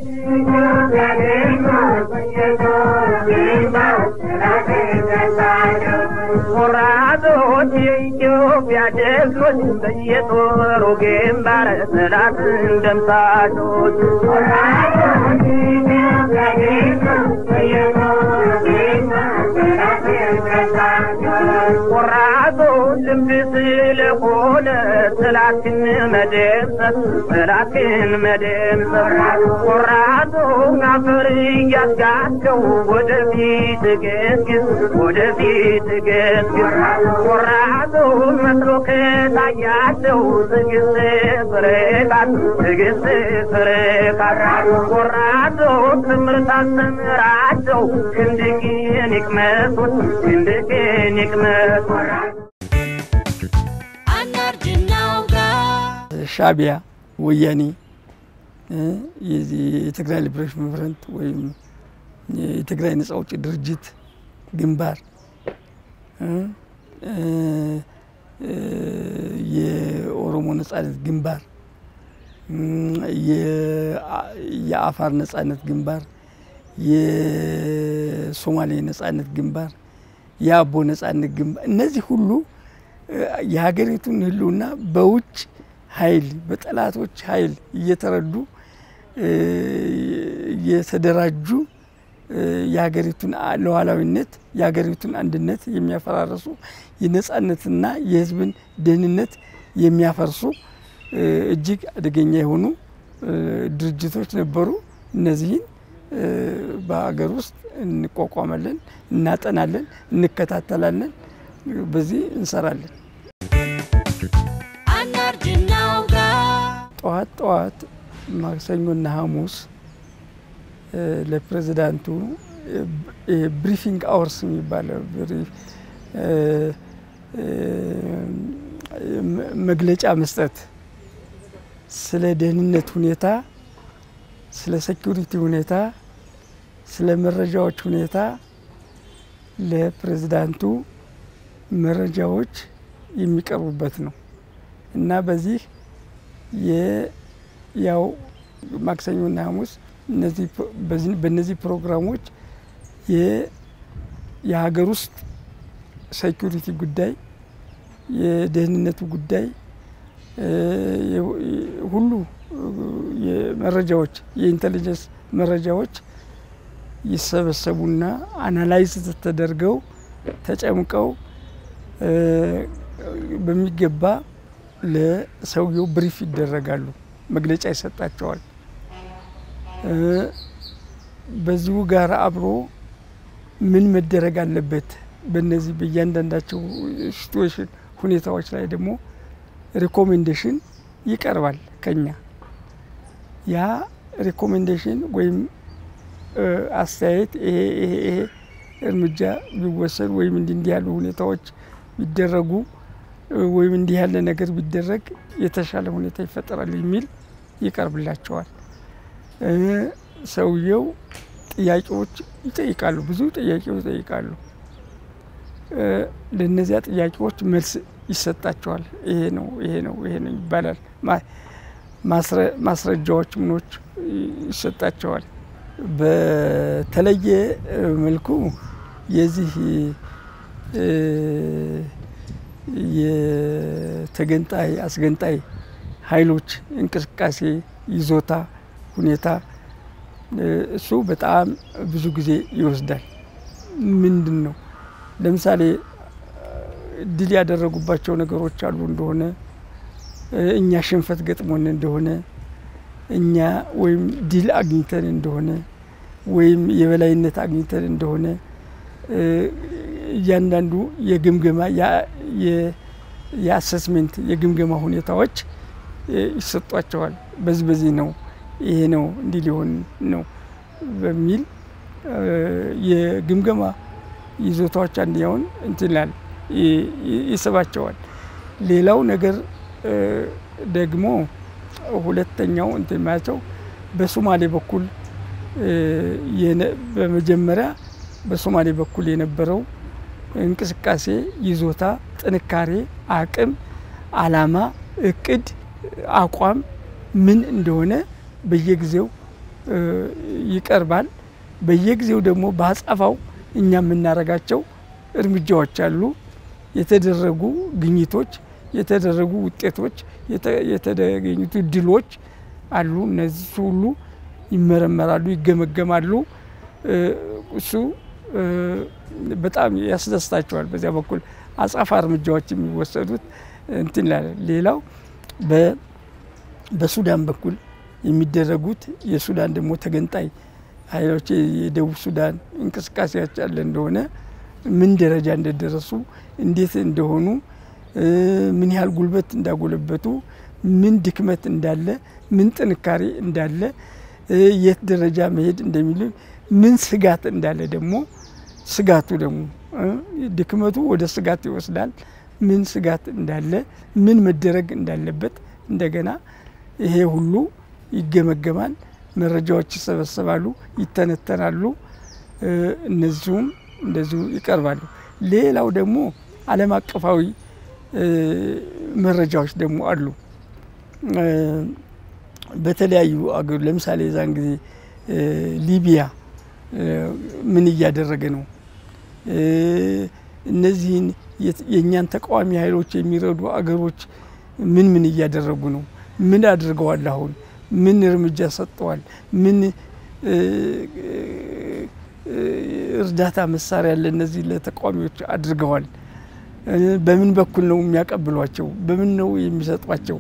ወራዶች የኢትዮጵያ ጀግኖች በየጦሩ ግንባር ጠላት እንደምታቶች ወራዶች የኢትዮጵያ ጀግኖች በየጦሩ ግንባር ጠላት እንደምታቶች ወራዶች ልምድስለ ሆነ ጠላትን መደምሰስ ጠላትን መደምሰስ ወራዶ አፈር ያስጋቸው ወደፊት ገስግስ ወደፊት ገስግስ ወራዶ መስሎ ከታያቸው ትግስት ፍሬቃት ትግስት ፍሬቃት ወራዶ ትምህርት አስተምራቸው ክንድቅን ይቅመሱት ክንድቅን ይቅመሱት ሻቢያ ወያኔ የትግራይ ሊብሬሽን ፍሮንት ወይም የትግራይ ነጻ አውጪ ድርጅት ግንባር የኦሮሞ ነጻነት ግንባር የአፋር ነጻነት ግንባር የሶማሌ ነጻነት ግንባር የአቦ ነጻነት ግንባር እነዚህ ሁሉ የሀገሪቱን ህልውና በውጭ ኃይል በጠላቶች ኃይል እየተረዱ የተደራጁ የሀገሪቱን ሉዓላዊነት የሀገሪቱን አንድነት የሚያፈራርሱ የነጻነትና የህዝብን ደህንነት የሚያፈርሱ እጅግ አደገኛ የሆኑ ድርጅቶች ነበሩ እነዚህን በአገር ውስጥ እንቋቋማለን እናጠናለን እንከታተላለን በዚህ እንሰራለን ጠዋት ጠዋት ማክሰኞና ሐሙስ ለፕሬዝዳንቱ ብሪፊንግ አወርስ የሚባለው መግለጫ መስጠት ስለ ደህንነት ሁኔታ ስለ ሴኩሪቲ ሁኔታ ስለ መረጃዎች ሁኔታ ለፕሬዝዳንቱ መረጃዎች የሚቀርቡበት ነው እና በዚህ የያው ማክሰኞና ሐሙስ እነዚህ በእነዚህ ፕሮግራሞች የሀገር ውስጥ ሴኩሪቲ ጉዳይ የደህንነቱ ጉዳይ ሁሉ የመረጃዎች የኢንተለጀንስ መረጃዎች ይሰበሰቡና አናላይዝ ተደርገው ተጨምቀው በሚገባ ለሰውየው ብሪፍ ይደረጋሉ መግለጫ ይሰጣቸዋል በዚሁ ጋር አብሮ ምን መደረግ አለበት በእነዚህ በእያንዳንዳቸው ሲቹዌሽን ሁኔታዎች ላይ ደግሞ ሪኮሜንዴሽን ይቀርባል ከኛ ያ ሪኮሜንዴሽን ወይም አስተያየት ይሄ ይሄ ይሄ እርምጃ ቢወሰድ ወይም እንዲህ ያሉ ሁኔታዎች ቢደረጉ ወይም እንዲህ ያለ ነገር ቢደረግ የተሻለ ሁኔታ ይፈጠራል የሚል ይቀርብላቸዋል ሰውየው ጥያቄዎች ይጠይቃሉ ብዙ ጥያቄዎች ይጠይቃሉ ለነዚያ ጥያቄዎች መልስ ይሰጣቸዋል ይሄ ነው ይሄ ነው ይሄ ነው ይባላል ማስረጃዎች ምኖች ይሰጣቸዋል በተለየ መልኩ የዚህ የተገንጣይ አስገንጣይ ኃይሎች እንቅስቃሴ ይዞታ ሁኔታ እሱ በጣም ብዙ ጊዜ ይወስዳል ምንድነው ለምሳሌ ድል ያደረጉባቸው ነገሮች አሉ እንደሆነ እኛ ሽንፈት ገጥሞን እንደሆነ እኛ ወይም ድል አግኝተን እንደሆነ ወይም የበላይነት አግኝተን እንደሆነ እያንዳንዱ የግምገማ የአሰስመንት የግምገማ ሁኔታዎች ይሰጧቸዋል በዚህ በዚህ ነው ይሄ ነው እንዲህ ሊሆን ነው በሚል የግምገማ ይዞታዎች አንዲያውን እንትላል ይሰባቸዋል ሌላው ነገር ደግሞ ሁለተኛው እንትን ማቸው በሶማሌ በኩል በመጀመሪያ በሶማሌ በኩል የነበረው እንቅስቃሴ ይዞታ ጥንካሬ አቅም አላማ እቅድ አቋም ምን እንደሆነ በየጊዜው ይቀርባል በየጊዜው ደግሞ ባጻፋው እኛ የምናረጋቸው እርምጃዎች አሉ የተደረጉ ግኝቶች የተደረጉ ውጤቶች የተደገኙት ድሎች አሉ እነዚህ ሁሉ ይመረመራሉ ይገመገማሉ እሱ በጣም ያስደስታቸዋል በዚያ በኩል አጻፋ እርምጃዎች የሚወሰዱት እንትን ላይ ሌላው በ በሱዳን በኩል የሚደረጉት የሱዳን ደግሞ ተገንጣይ ኃይሎች የደቡብ ሱዳን እንቅስቃሴዎች አለ እንደሆነ ምን ደረጃ እንደደረሱ እንዴት እንደሆኑ ምን ያህል ጉልበት እንዳጎለበቱ ምን ድክመት እንዳለ ምን ጥንካሬ እንዳለ የት ደረጃ መሄድ እንደሚሉ ምን ስጋት እንዳለ ደግሞ ስጋቱ ደግሞ ድክመቱ ወደ ስጋት ይወስዳል ምን ስጋት እንዳለ ምን መደረግ እንዳለበት እንደገና ይሄ ሁሉ ይገመገማል መረጃዎች ይሰበሰባሉ ይተነተናሉ እነዚህም እንደዚሁ ይቀርባሉ ሌላው ደግሞ ዓለም አቀፋዊ መረጃዎች ደግሞ አሉ በተለያዩ አገር ለምሳሌ ዛን ጊዜ ሊቢያ ምን እያደረገ ነው እነዚህን የኛን ተቃዋሚ ኃይሎች የሚረዱ አገሮች ምን ምን እያደረጉ ነው ምን አድርገዋል አሁን ምን እርምጃ ሰጥተዋል ምን እርዳታ መሳሪያ ለነዚህ ለተቃዋሚዎች አድርገዋል በምን በኩል ነው የሚያቀብሏቸው በምን ነው የሚሰጧቸው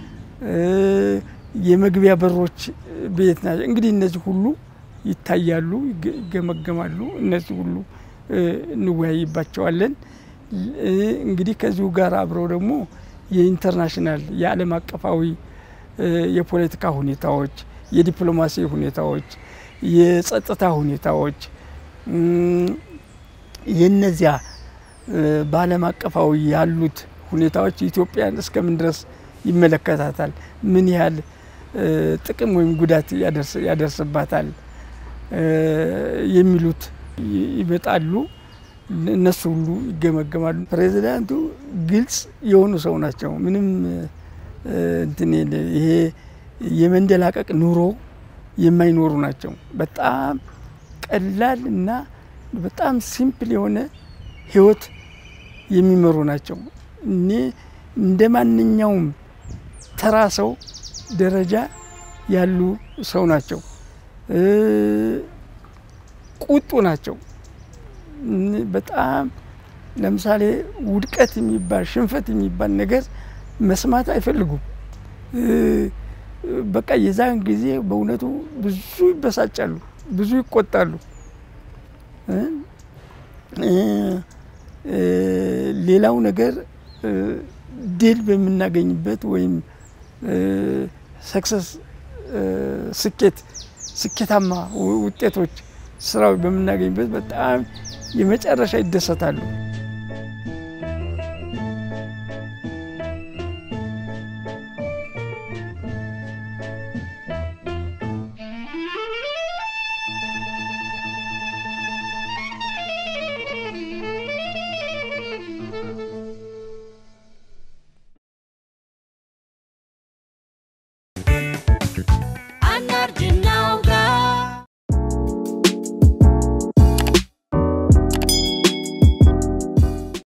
የመግቢያ በሮች ቤት ናቸው እንግዲህ እነዚህ ሁሉ ይታያሉ ይገመገማሉ እነዚህ ሁሉ እንወያይባቸዋለን እንግዲህ ከዚሁ ጋር አብረው ደግሞ የኢንተርናሽናል የዓለም አቀፋዊ የፖለቲካ ሁኔታዎች የዲፕሎማሲ ሁኔታዎች የጸጥታ ሁኔታዎች የነዚያ በዓለም አቀፋዊ ያሉት ሁኔታዎች ኢትዮጵያን እስከምን ድረስ ይመለከታታል ምን ያህል ጥቅም ወይም ጉዳት ያደርስ ያደርስባታል የሚሉት ይመጣሉ እነሱ ሁሉ ይገመገማሉ ፕሬዝዳንቱ ግልጽ የሆኑ ሰው ናቸው ምንም እንትን ይሄ የመንደላቀቅ ኑሮ የማይኖሩ ናቸው በጣም ቀላል እና በጣም ሲምፕል የሆነ ህይወት የሚመሩ ናቸው እኔ እንደማንኛውም ተራ ሰው ደረጃ ያሉ ሰው ናቸው ቁጡ ናቸው በጣም ለምሳሌ ውድቀት የሚባል ሽንፈት የሚባል ነገር መስማት አይፈልጉም በቃ የዛን ጊዜ በእውነቱ ብዙ ይበሳጫሉ ብዙ ይቆጣሉ ሌላው ነገር ድል በመናገኝበት ወይም ሰክሰስ ስኬት ስኬታማ ውጤቶች ስራው በመናገኝበት በጣም የመጨረሻ ይደሰታሉ